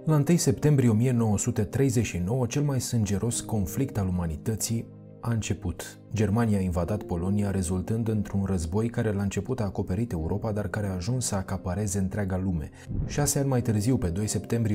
La 1 septembrie 1939, cel mai sângeros conflict al umanității a început. Germania a invadat Polonia, rezultând într-un război care la început a acoperit Europa, dar care a ajuns să acapareze întreaga lume. 6 ani mai târziu, pe 2 septembrie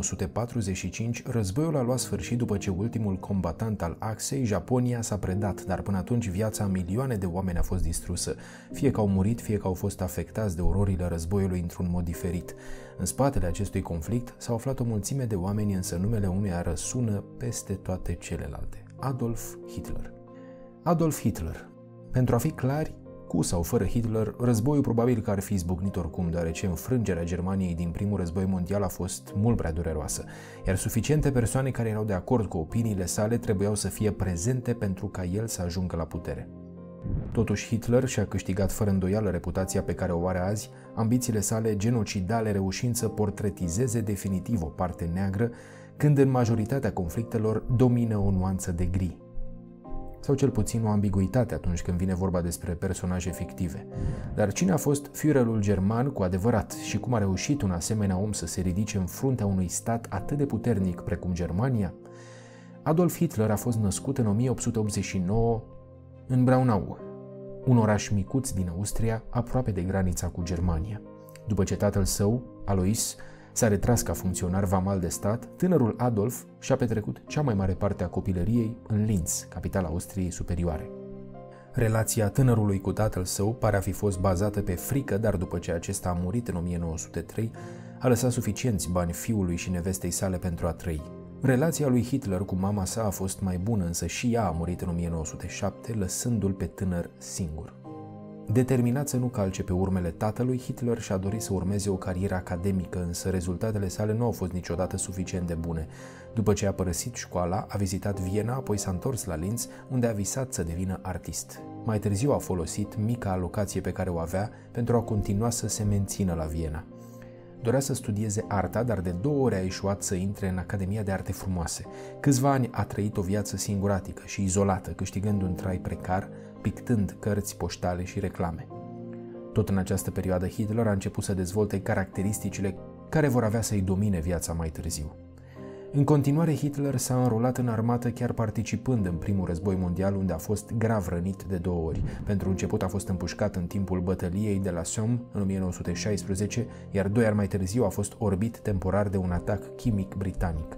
1945, războiul a luat sfârșit după ce ultimul combatant al Axei, Japonia, s-a predat, dar până atunci viața a milioane de oameni a fost distrusă. Fie că au murit, fie că au fost afectați de ororile războiului într-un mod diferit. În spatele acestui conflict s-au aflat o mulțime de oameni, însă numele unuia răsună peste toate celelalte: Adolf Hitler. Adolf Hitler. Pentru a fi clari, cu sau fără Hitler, războiul probabil că ar fi izbucnit oricum, deoarece înfrângerea Germaniei din primul război mondial a fost mult prea dureroasă, iar suficiente persoane care erau de acord cu opiniile sale trebuiau să fie prezente pentru ca el să ajungă la putere. Totuși, Hitler și-a câștigat fără îndoială reputația pe care o are azi, ambițiile sale genocidale reușind să portretizeze definitiv o parte neagră, când în majoritatea conflictelor domină o nuanță de gri. Sau cel puțin o ambiguitate atunci când vine vorba despre personaje fictive. Dar cine a fost Führerul german cu adevărat și cum a reușit un asemenea om să se ridice în fruntea unui stat atât de puternic precum Germania? Adolf Hitler a fost născut în 1889 în Braunau, un oraș micuț din Austria, aproape de granița cu Germania. După ce tatăl său, Alois, s-a retras ca funcționar vamal de stat, tânărul Adolf și-a petrecut cea mai mare parte a copilăriei în Linz, capitala Austriei Superioare. Relația tânărului cu tatăl său pare a fi fost bazată pe frică, dar după ce acesta a murit în 1903, a lăsat suficienți bani fiului și nevestei sale pentru a trăi. Relația lui Hitler cu mama sa a fost mai bună, însă și ea a murit în 1907, lăsându-l pe tânăr singur. Determinat să nu calce pe urmele tatălui, Hitler și-a dorit să urmeze o carieră academică, însă rezultatele sale nu au fost niciodată suficient de bune. După ce a părăsit școala, a vizitat Viena, apoi s-a întors la Linz, unde a visat să devină artist. Mai târziu a folosit mica alocație pe care o avea pentru a continua să se mențină la Viena. Dorea să studieze arta, dar de 2 ori a eșuat să intre în Academia de Arte Frumoase. Câțiva ani a trăit o viață singuratică și izolată, câștigând un trai precar, pictând cărți poștale și reclame. Tot în această perioadă, Hitler a început să dezvolte caracteristicile care vor avea să-i domine viața mai târziu. În continuare, Hitler s-a înrolat în armată, chiar participând în primul război mondial, unde a fost grav rănit de 2 ori. Pentru început a fost împușcat în timpul bătăliei de la Somme în 1916, iar 2 ani mai târziu a fost orbit temporar de un atac chimic britanic.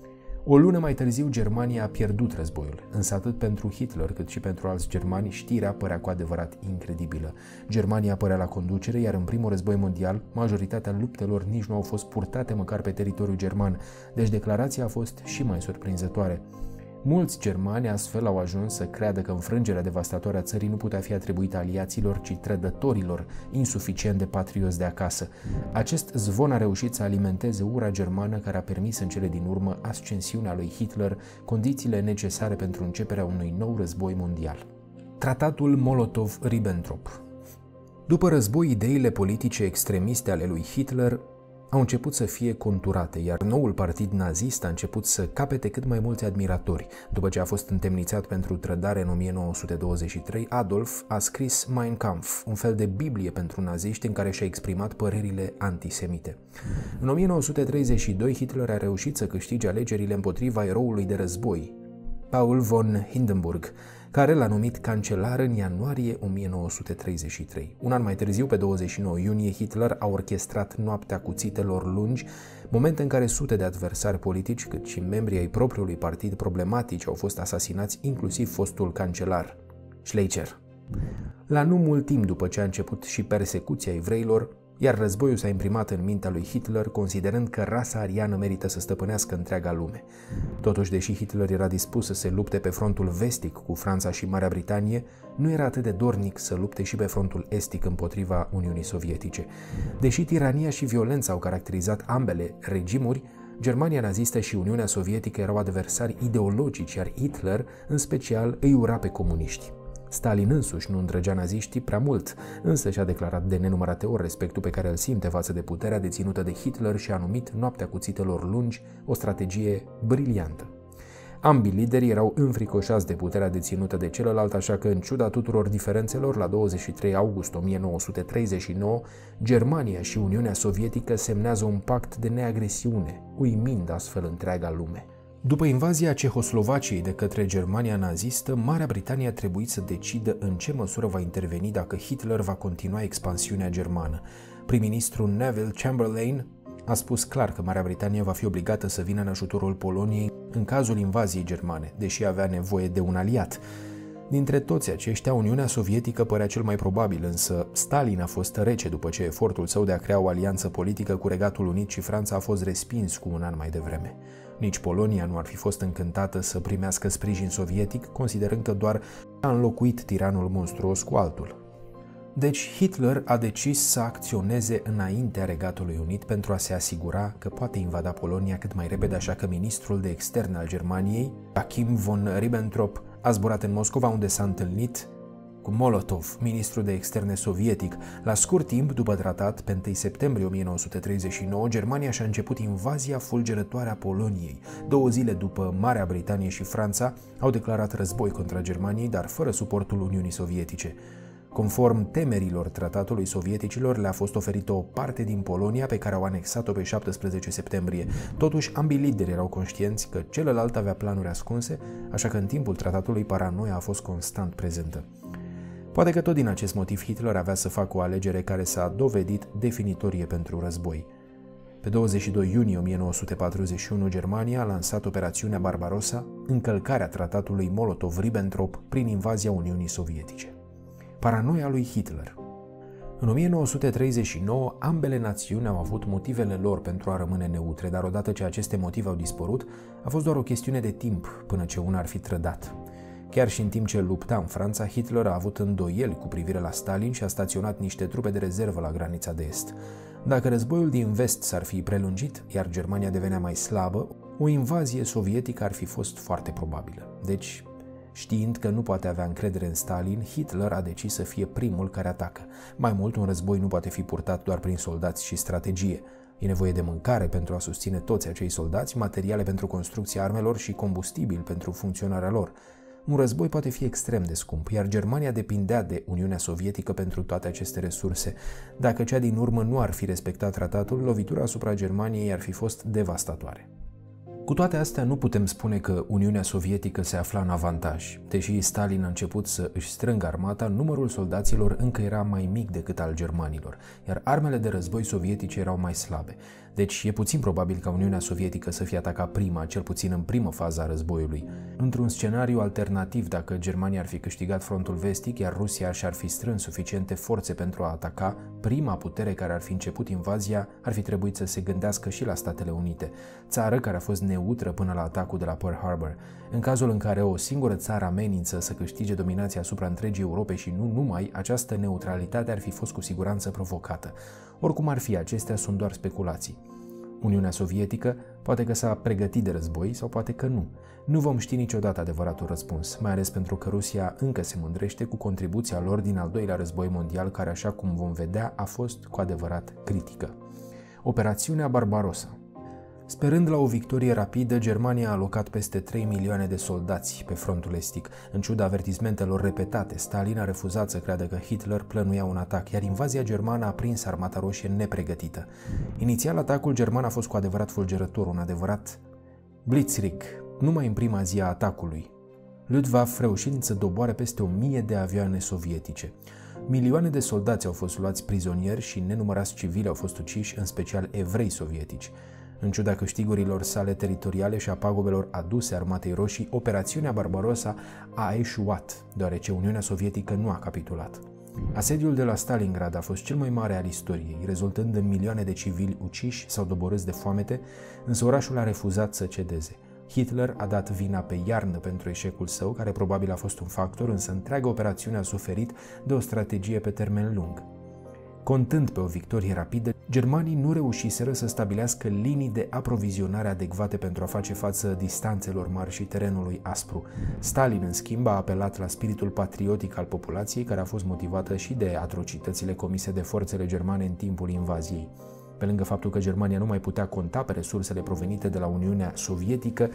O lună mai târziu, Germania a pierdut războiul, însă atât pentru Hitler cât și pentru alți germani, știrea părea cu adevărat incredibilă. Germania părea la conducere, iar în primul război mondial, majoritatea luptelor nici nu au fost purtate măcar pe teritoriul german, deci declarația a fost și mai surprinzătoare. Mulți germani astfel au ajuns să creadă că înfrângerea devastatoare a țării nu putea fi atribuită aliaților, ci trădătorilor, insuficient de patrioți de acasă. Acest zvon a reușit să alimenteze ura germană, care a permis în cele din urmă ascensiunea lui Hitler, condițiile necesare pentru începerea unui nou război mondial. Tratatul Molotov-Ribbentrop. După război, ideile politice extremiste ale lui Hitler au început să fie conturate, iar noul partid nazist a început să capete cât mai mulți admiratori. După ce a fost întemnițat pentru trădare în 1923, Adolf a scris Mein Kampf, un fel de Biblie pentru naziști în care și-a exprimat părerile antisemite. În 1932, Hitler a reușit să câștige alegerile împotriva eroului de război, Paul von Hindenburg, care l-a numit cancelar în ianuarie 1933. Un an mai târziu, pe 29 iunie, Hitler a orchestrat Noaptea Cuțitelor Lungi, moment în care sute de adversari politici, cât și membrii ai propriului partid problematici au fost asasinați, inclusiv fostul cancelar, Schleicher. La nu mult timp după ce a început și persecuția evreilor, iar războiul s-a imprimat în mintea lui Hitler, considerând că rasa ariană merită să stăpânească întreaga lume. Totuși, deși Hitler era dispus să se lupte pe frontul vestic cu Franța și Marea Britanie, nu era atât de dornic să lupte și pe frontul estic împotriva Uniunii Sovietice. Deși tirania și violența au caracterizat ambele regimuri, Germania nazistă și Uniunea Sovietică erau adversari ideologici, iar Hitler, în special, îi ura pe comuniști. Stalin însuși nu îndrăgea naziștii prea mult, însă și-a declarat de nenumărate ori respectul pe care îl simte față de puterea deținută de Hitler și a numit Noaptea Cuțitelor Lungi o strategie briliantă. Ambii lideri erau înfricoșați de puterea deținută de celălalt, așa că, în ciuda tuturor diferențelor, la 23 august 1939, Germania și Uniunea Sovietică semnează un pact de neagresiune, uimind astfel întreaga lume. După invazia Cehoslovaciei de către Germania nazistă, Marea Britanie a trebuit să decidă în ce măsură va interveni dacă Hitler va continua expansiunea germană. Prim-ministrul Neville Chamberlain a spus clar că Marea Britanie va fi obligată să vină în ajutorul Poloniei în cazul invaziei germane, deși avea nevoie de un aliat. Dintre toți aceștia, Uniunea Sovietică părea cel mai probabil, însă Stalin a fost rece după ce efortul său de a crea o alianță politică cu Regatul Unit și Franța a fost respins cu un an mai devreme. Nici Polonia nu ar fi fost încântată să primească sprijin sovietic, considerând că doar a înlocuit tiranul monstruos cu altul. Deci Hitler a decis să acționeze înaintea Regatului Unit pentru a se asigura că poate invada Polonia cât mai repede, așa că ministrul de externe al Germaniei, Joachim von Ribbentrop, a zburat în Moscova, unde s-a întâlnit cu Molotov, ministrul de externe sovietic. La scurt timp după tratat, pe 1 septembrie 1939, Germania și-a început invazia fulgerătoare a Poloniei. 2 zile după, Marea Britanie și Franța au declarat război contra Germaniei, dar fără suportul Uniunii Sovietice. Conform temerilor tratatului, sovieticilor le-a fost oferită o parte din Polonia, pe care au anexat-o pe 17 septembrie. Totuși, ambii lideri erau conștienți că celălalt avea planuri ascunse, așa că în timpul tratatului paranoia a fost constant prezentă. Poate că tot din acest motiv Hitler avea să facă o alegere care s-a dovedit definitorie pentru război. Pe 22 iunie 1941, Germania a lansat operațiunea Barbarossa, încălcarea tratatului Molotov-Ribbentrop prin invazia Uniunii Sovietice. Paranoia lui Hitler. În 1939, ambele națiuni au avut motivele lor pentru a rămâne neutre, dar odată ce aceste motive au dispărut, a fost doar o chestiune de timp până ce una ar fi trădat. Chiar și în timp ce lupta în Franța, Hitler a avut îndoieli cu privire la Stalin și a staționat niște trupe de rezervă la granița de est. Dacă războiul din vest s-ar fi prelungit, iar Germania devenea mai slabă, o invazie sovietică ar fi fost foarte probabilă. Deci, știind că nu poate avea încredere în Stalin, Hitler a decis să fie primul care atacă. Mai mult, un război nu poate fi purtat doar prin soldați și strategie. E nevoie de mâncare pentru a susține toți acei soldați, materiale pentru construcția armelor și combustibil pentru funcționarea lor. Un război poate fi extrem de scump, iar Germania depindea de Uniunea Sovietică pentru toate aceste resurse. Dacă cea din urmă nu ar fi respectat tratatul, lovitura asupra Germaniei ar fi fost devastatoare. Cu toate astea, nu putem spune că Uniunea Sovietică se afla în avantaj. Deși Stalin a început să își strângă armata, numărul soldaților încă era mai mic decât al germanilor, iar armele de război sovietice erau mai slabe. Deci e puțin probabil ca Uniunea Sovietică să fie atacat prima, cel puțin în primă fază a războiului. Într-un scenariu alternativ, dacă Germania ar fi câștigat frontul vestic, iar Rusia și-ar fi strâns suficiente forțe pentru a ataca, prima putere care ar fi început invazia ar fi trebuit să se gândească și la Statele Unite, țară care a fost neutră până la atacul de la Pearl Harbor. În cazul în care o singură țară amenință să câștige dominația asupra întregii Europe și nu numai, această neutralitate ar fi fost cu siguranță provocată. Oricum ar fi, acestea sunt doar speculații. Uniunea Sovietică poate că s-a pregătit de război sau poate că nu. Nu vom ști niciodată adevăratul răspuns, mai ales pentru că Rusia încă se mândrește cu contribuția lor din al doilea război mondial, care, așa cum vom vedea, a fost cu adevărat critică. Operațiunea Barbarossa. Sperând la o victorie rapidă, Germania a alocat peste 3 milioane de soldați pe frontul estic. În ciuda avertismentelor repetate, Stalin a refuzat să creadă că Hitler plănuia un atac, iar invazia germană a prins Armata Roșie nepregătită. Inițial, atacul german a fost cu adevărat fulgerător, un adevărat blitzkrieg, numai în prima zi a atacului, Luftwaffe reușind să doboare peste 1000 de avioane sovietice. Milioane de soldați au fost luați prizonieri și nenumărați civili au fost uciși, în special evrei sovietici. În ciuda câștigurilor sale teritoriale și a pagubelor aduse Armatei Roșii, operațiunea Barbarossa a eșuat, deoarece Uniunea Sovietică nu a capitulat. Asediul de la Stalingrad a fost cel mai mare al istoriei, rezultând în milioane de civili uciși sau doborâți de foamete, însă orașul a refuzat să cedeze. Hitler a dat vina pe iarnă pentru eșecul său, care probabil a fost un factor, însă întreaga operațiune a suferit de o strategie pe termen lung. Contând pe o victorie rapidă, germanii nu reușiseră să stabilească linii de aprovizionare adecvate pentru a face față distanțelor mari și terenului aspru. Stalin, în schimb, a apelat la spiritul patriotic al populației, care a fost motivată și de atrocitățile comise de forțele germane în timpul invaziei. Pe lângă faptul că Germania nu mai putea conta pe resursele provenite de la Uniunea Sovietică,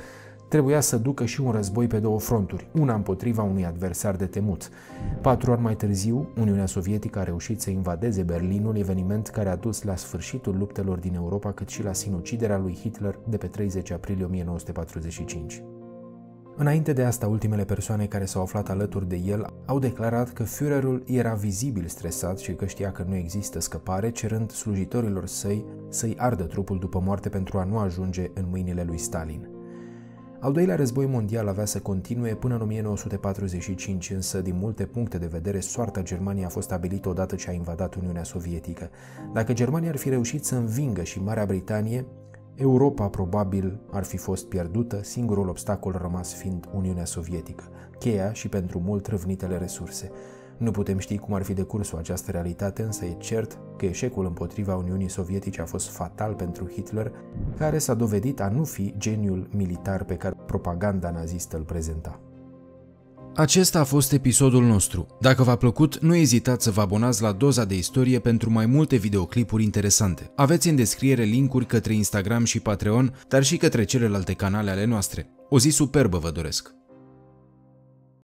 trebuia să ducă și un război pe două fronturi, una împotriva unui adversar de temut. 4 ani mai târziu, Uniunea Sovietică a reușit să invadeze Berlinul, eveniment care a dus la sfârșitul luptelor din Europa, cât și la sinuciderea lui Hitler de pe 30 aprilie 1945. Înainte de asta, ultimele persoane care s-au aflat alături de el au declarat că Führerul era vizibil stresat și că știa că nu există scăpare, cerând slujitorilor săi să-i ardă trupul după moarte pentru a nu ajunge în mâinile lui Stalin. Al doilea război mondial avea să continue până în 1945, însă, din multe puncte de vedere, soarta Germaniei a fost stabilită odată ce a invadat Uniunea Sovietică. Dacă Germania ar fi reușit să învingă și Marea Britanie, Europa probabil ar fi fost pierdută, singurul obstacol rămas fiind Uniunea Sovietică, cheia și pentru mult răvnitele resurse. Nu putem ști cum ar fi decursul această realitate, însă e cert că eșecul împotriva Uniunii Sovietice a fost fatal pentru Hitler, care s-a dovedit a nu fi geniul militar pe care propaganda nazistă îl prezenta. Acesta a fost episodul nostru. Dacă v-a plăcut, nu ezitați să vă abonați la Doza de Istorie pentru mai multe videoclipuri interesante. Aveți în descriere linkuri către Instagram și Patreon, dar și către celelalte canale ale noastre. O zi superbă vă doresc!